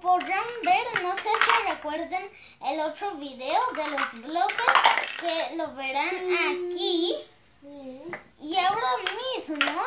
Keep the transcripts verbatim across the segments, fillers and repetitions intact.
podrán ver, no sé si recuerden el otro video de los bloques, que lo verán aquí. Sí. Y ahora mismo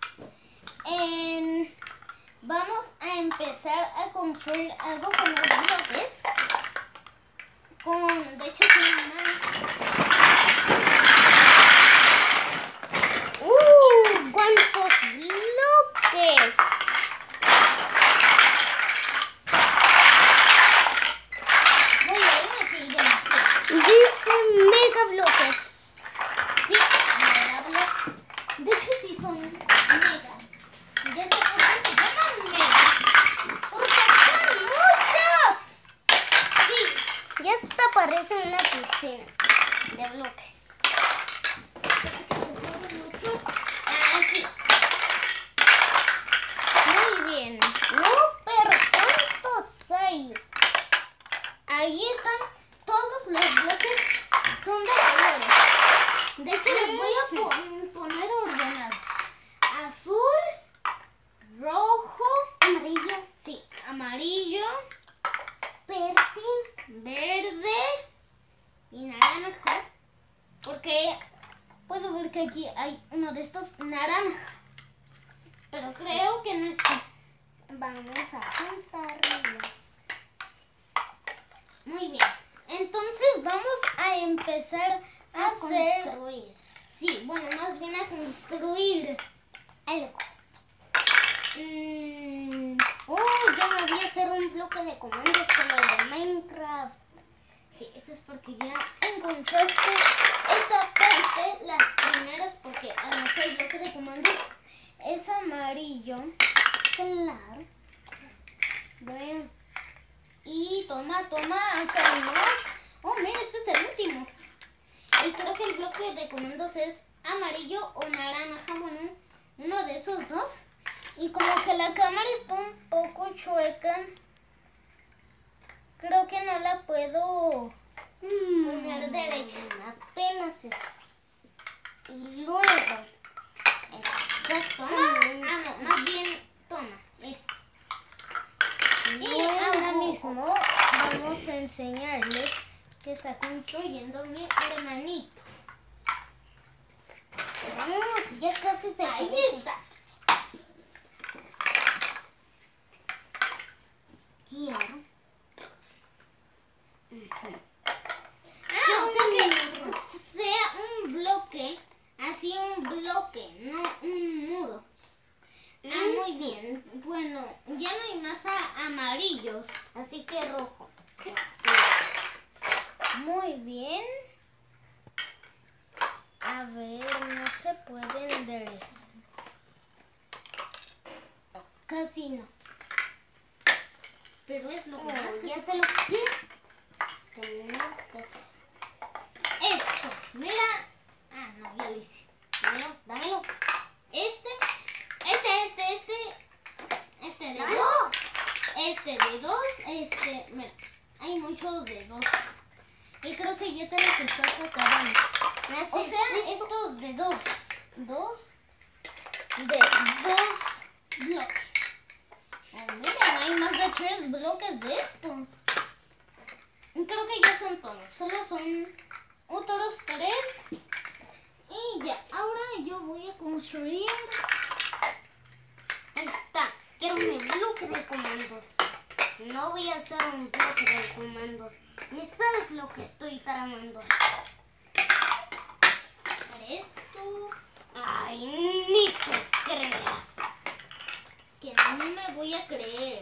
en, vamos a empezar a construir algo con los bloques. Con, de hecho, tiene más. ¡Uh! ¡Cuántos bloques! Muy bien, aquí demasiado. Dice mega bloques. Sí, mega bloques. De hecho, sí son mega. Ya sé por qué se llaman mega. Porque son muchos. Sí. Ya hasta parece una piscina de bloques. Aquí. Muy bien. No, pero ¿cuántos hay? Ahí están todos los bloques, son de colores. De hecho, les voy a pon- poner ordenados. Azul, rojo, Amarillo, sí, amarillo, verde, verde y naranja. Porque puedo ver que aquí hay uno de estos naranja. Pero creo que no está. vamos a juntarlos. Muy bien. Entonces vamos a empezar a, A hacer... construir Sí, bueno, más bien a construir. algo. Mm, Oh, ya me voy a hacer un bloque de comandos como el de Minecraft. sí, eso es porque ya encontraste esta parte, las primeras, porque además el bloque de comandos es amarillo. Claro. Ven. Y toma, toma, acá hay más. Oh, mira, este es el último. Y creo que el bloque de comandos es amarillo o naranja, bueno, uno de esos dos. Y como que la cámara está un poco chueca, creo que no la puedo poner derecha. Apenas es así. Y luego, Toma. exactamente. Ah, no, más bien toma este. Y Luego, ahora mismo vamos a enseñarles que está construyendo mi hermanito. vamos, ya casi se Ahí parece. está. Quiero. Ah, o sea que sea un bloque, así un bloque, no un muro. Ah, muy bien. Bueno, ya no hay más a- amarillos, así que rojo. Muy bien. A ver, no se puede enderezar. Casi no. Pero es lo que más Oh, que ya se se lo ¿qué? Tenemos que hacer. Esto, mira. Ah, no, ya lo hice. Dámelo, dámelo. Este, este, este, este, este de Dámelo. dos, este de dos, este, mira, hay muchos de dos. Y creo que ya te los estás acabando. O sea, estos de dos, dos, de dos bloques. Oh, mira, hay más de tres bloques de estos. Creo que ya son todos, solo son otros tres. Y ya, ahora yo voy a construir. Ahí está. Quiero un bloque de comandos. No voy a hacer un bloque de comandos. Ni sabes lo que estoy tramando. Esto, Ay, ni te creas. que no me voy a creer.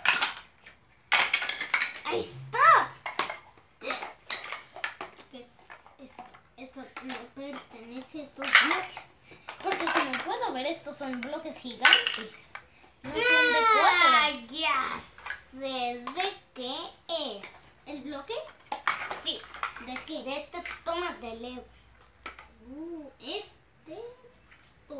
Ahí está. Que es esto, esto no pertenece a estos bloques. Porque como puedo ver, estos son bloques gigantes. No son de Ah, cuatro. ya sé de qué es. ¿El bloque? Sí, ¿De qué? de este tomas de Lego. Uh, este tom.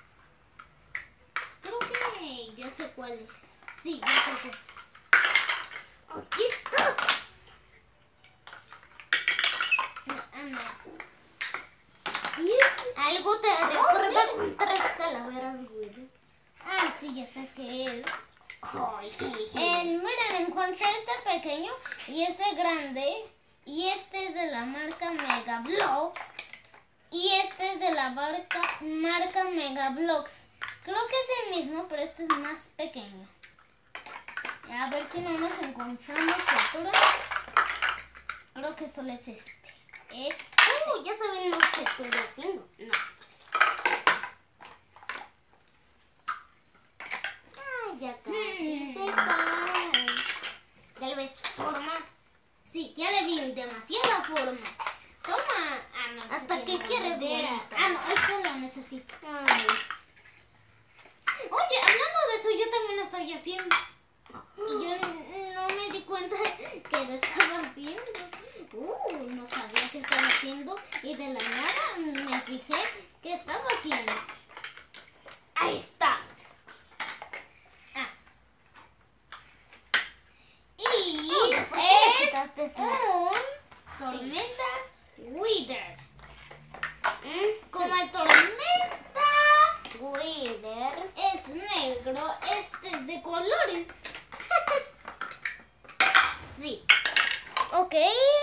Creo que ya sé cuál es. Sí, ya sé cuál. Aquí estás. No, ah, no. ¿Y este? Algo te recuerda con tres calaveras, güey. Ah, sí, ya sé qué es. Ay, En, miren, en, cuan- encontré este pequeño y este grande. Y este es de la marca Megablocks. Y este es de la marca, marca Megablocks. Creo que es el mismo, pero este es más pequeño. A ver si no nos encontramos otro. Creo que solo es este. Es... Uh, ya saben lo que estoy haciendo. No. Ah, ya casi Hmm. se va. Ya le ves forma. Sí, ya le vi demasiada forma. Toma. Ah, no, esto ¿Hasta tiene qué quieres madera. bonito? Ah, no, esto lo necesito. Ay. Oye, hablando de eso, yo también lo estoy haciendo. Y yo n- no me di cuenta que lo estaba haciendo. Uh, no sabía que estaba haciendo. Y de la nada me fijé que estaba haciendo. Ahí está. Ah. Y Oh, ¿por qué le es quitaste esa? un Sí. tormenta Wither. ¿Mm? Como el tormenta Wither. es negro, este es de colores. Sí. Ok.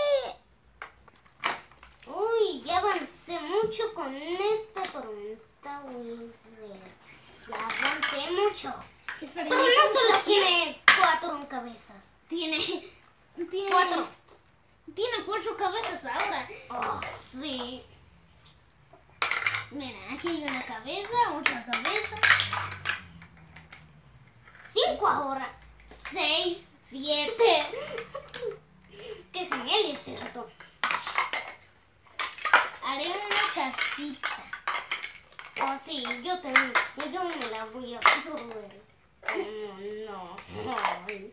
Uy, ya avancé mucho con esta tormenta Wither. Ya avancé mucho. Espera, Pero ¿y no cómo solo se tiene cuatro cabezas. Tiene, tiene Cuatro. Tiene cuatro cabezas ahora. Oh, sí. Mira, aquí hay una cabeza, otra cabeza. Cinco ahora. Seis, siete. Qué genial es esto. Haré una casita. Oh, sí, yo también. Yo me la voy a subir. Oh, no. Ay.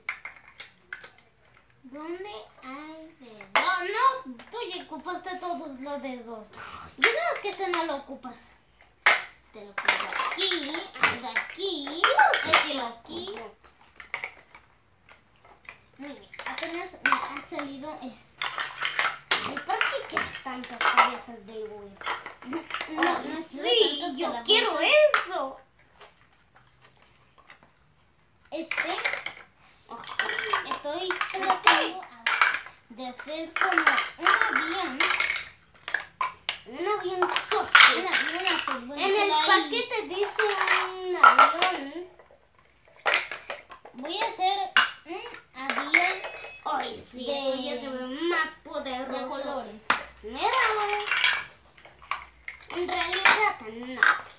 ¿Dónde hay dedos? No, no, tú ya ocupaste todos los dedos. Yo creo que este no lo ocupas. Este lo pongo aquí, este aquí, este aquí. Muy bien, apenas me ha salido este. Ay, ¿por qué quieres tantas cabezas de huevo? No, Oh, no quiero sí, tantas yo calabazas. quiero eso. Este, Oh, estoy tratando de hacer como un avión. un avión socio. Un avión azul. Bueno, En el solo ahí. paquete dice un avión. Voy a hacer un avión Ay, sí, De- esto ya se ve más poderoso. de colores. Mira. En realidad, no.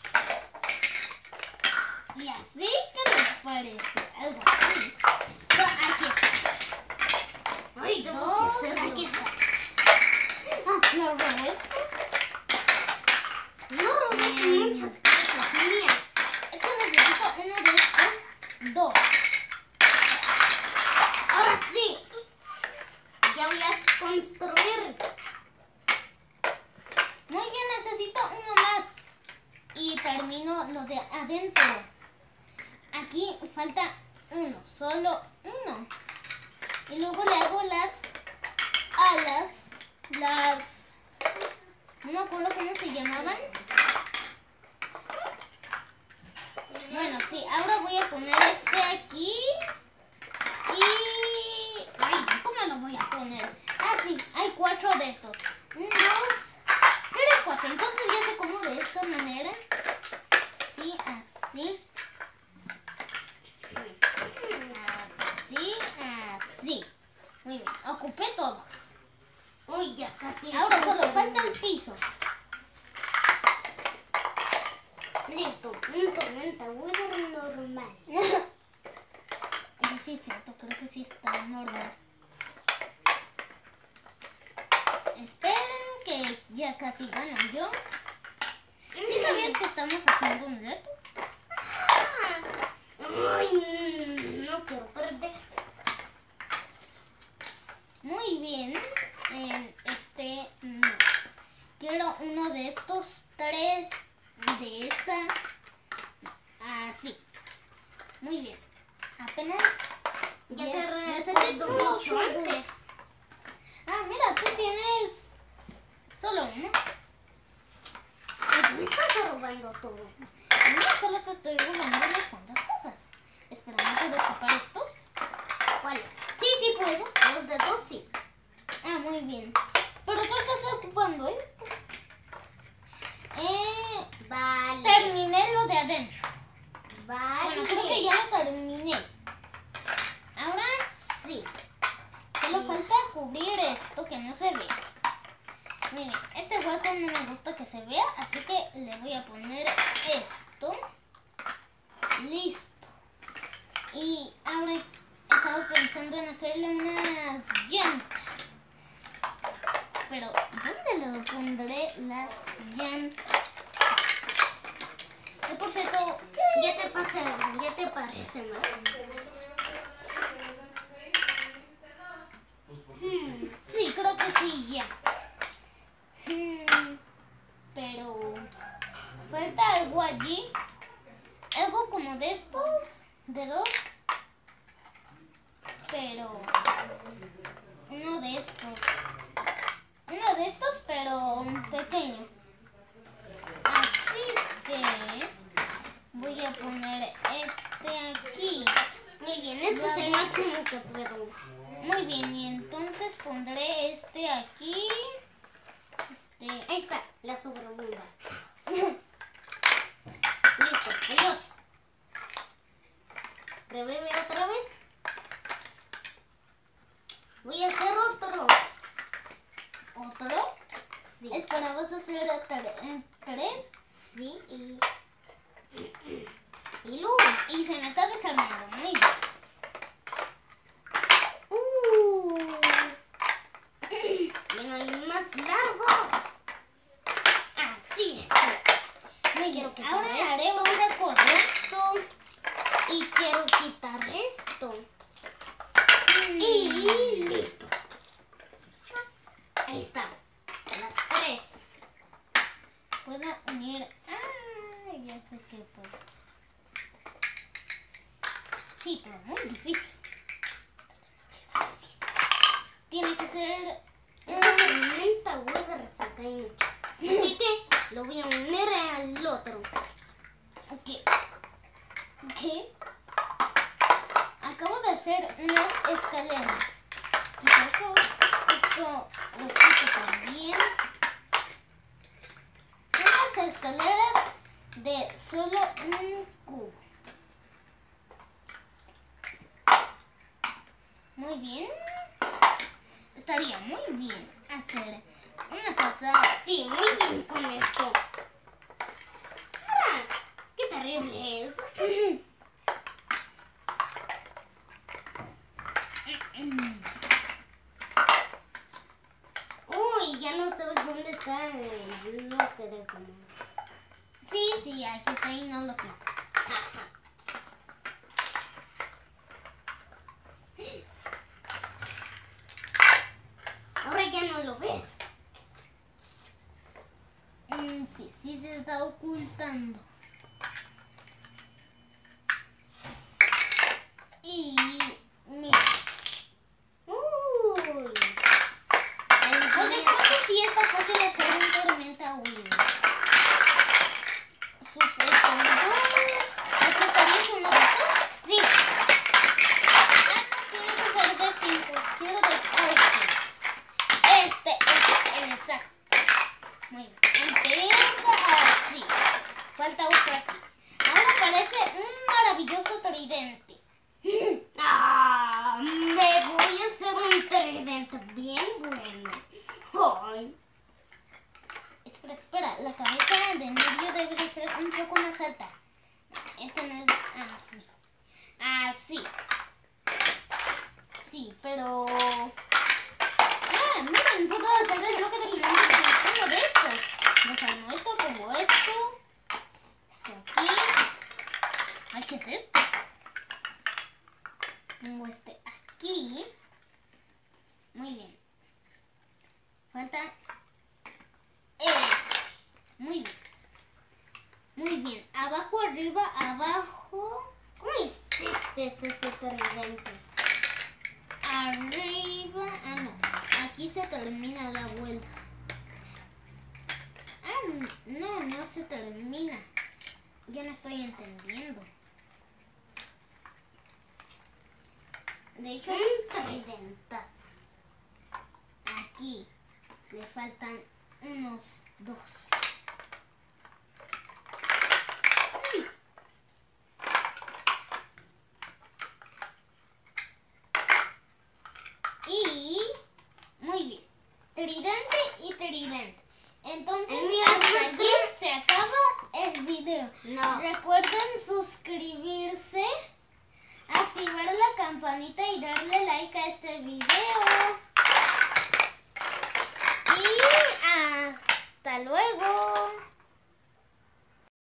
Y así que les parece, algo así. No, aquí está. Ay, tengo Dos, que hacerlo. aquí está. Ah, ¿lo robé? No robes Mm. muchas cosas mías. Eso necesito uno de estos dos. Ahora sí. Ya voy a construir. Muy bien, necesito uno más. Y termino lo de adentro. Aquí falta uno, solo uno. Y luego le hago las alas, las... No me acuerdo cómo se llamaban. Bueno, sí, ahora voy a poner este aquí. Y... Ay, ¿cómo lo voy a poner? Ah, sí, hay cuatro de estos. Un, dos, tres, cuatro. Entonces ya sé cómo de esta manera. Sí, así. Así, así. Muy bien, ocupé todos. Uy, ya casi. Ahora solo falta el piso. Listo. Un tormenta Wither normal. Eh, sí, es cierto, creo que sí está normal. Esperen que ya casi gano yo. ¿Sí sabías que estamos haciendo un reto? Ay, no quiero perder. Muy bien. Eh, este, mm, quiero uno de estos tres, de esta, así. Muy bien. Apenas Ya ya- te necesito recuerdo mucho dos. antes. Ah, mira, tú tienes solo uno. Ay, me estás robando todo. No, solo te estoy robando unas cuantas cosas. Espera, ¿no puedo ocupar estos? ¿Cuáles? Sí, sí puedo. Los dedos sí. Ah, muy bien. Pero tú estás ocupando estos. Eh, Vale. terminé lo de adentro. Vale. Bueno, creo que ya lo terminé. Ahora Sí. solo falta cubrir esto que no se ve. Miren, este hueco no me gusta que se vea, así que le voy a poner esto. Listo. Y ahora he estado pensando en hacerle unas llantas. Pero, ¿dónde le pondré las llantas? Que por cierto, Ya te pasa, ya te parece más. Hmm, sí, creo que sí, ya. Hmm, pero falta algo allí. Algo como de estos dedos. Pero uno de estos. Uno de estos, pero pequeño. Así que voy a poner este aquí. Muy bien, este es el máximo que puedo. Muy bien, y entonces pondré este aquí. Este. Ahí está, la sobrebunda. Listo, adiós. Revive otra vez. Voy a hacer otro. ¿Otro? Sí. Espera, ¿vas a hacer tre- tres? Sí, y... Y luz. Y se me está desarmando. Muy bien. Uh. Ya no hay más largos. Así es. Muy bien. Quiero quitar Ahora esto. haré otra cosa. Esto. Y quiero quitar esto. Mm. Y listo. Ahí está. Las tres. Puedo unir. Ah, ya sé qué puedes. Sí, pero muy difícil. Tiene que ser. Esta tormenta huele reseca y mucho. Así que lo voy a unir al otro. Ok. ¿Qué? Acabo de hacer unas escaleras. Quizás esto, esto lo quito también. Unas escaleras de solo un cubo. Muy bien. Estaría muy bien hacer una casa. Sí, muy bien con esto. Ah, qué terrible es. Uy, ya no sabes dónde está el bloque de comida. Sí, sí, aquí está y no lo quito. Ahora ya no lo ves. Mm, sí, sí se está ocultando. Y mira, Uy. oye, creo que sí está fácil hacer un tormenta huida. Sus escondidos. ¿Aquí estaría uno de estos? Sí. Ah, no, tiene que ser de cinco. Quiero de estos. Este, este, exacto. Muy bien. Empieza así. Falta otro aquí. Ahora parece un maravilloso tridente. Ah, me voy a hacer un tridente bien bueno. Ay. Espera, espera. La cabeza de medio debe de ser un poco más alta. Este no es... Ah, sí. Así. Sí, pero... Ah, miren, puedo hacer el bloque de gigante con uno de estos. Desarmo esto, pongo esto. Esto aquí. Ay, ¿qué es esto? Pongo este aquí. Muy bien. Falta este. Muy bien. Muy bien. Abajo, arriba, abajo. ¿Cómo hiciste ese tridente? Arriba. Ah, no. Aquí se termina la vuelta. Ah, no, no se termina. Yo no estoy entendiendo. De hecho, un es tridentazo. aquí le faltan unos dos. Uy. Y muy bien, tridente y tridente. Entonces, El mío hasta es aquí se acaba el video. No. Recuerden suscribirse, activar la campanita y darle like a este video. Y hasta luego.